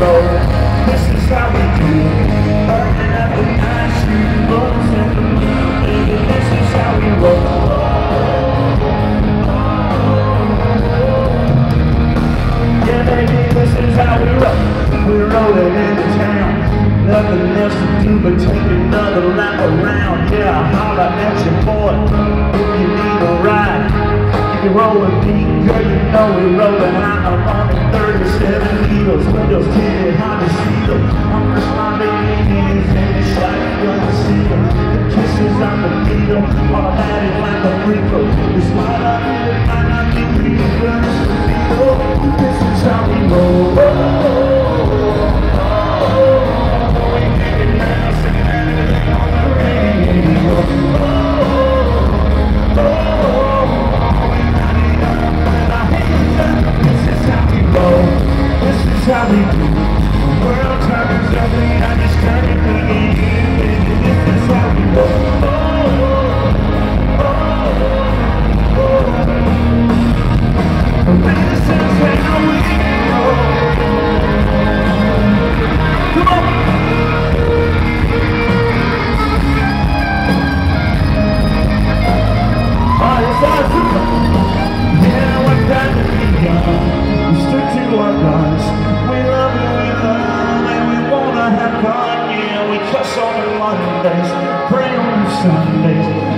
roll. This is how we do it. Burning up the night, shooting bullets in the moon, baby. This is how we roll. Yeah, baby, this is how we roll. We're rolling into town. Nothing else to do but take another lap around. Yeah, holla at your boy if you need a ride. You can roll with me, girl, you know we're rolling out. I'm on the 37 needles, windows tinted, hard to see them. I'm just my baby, and the shotgun to see them. The kisses on the needle, automatic like a free throw. It's what I do, it might not be real, but it's the deal. This is how we roll. How we do. The world turns ugly, I just turn it big. This is how we roll. This is how we roll. Come on. Oh, it's awesome. Yeah, we're time to be young. We stick to our guns. Have fun, yeah, we cuss on the Mondays, pray on the Sundays.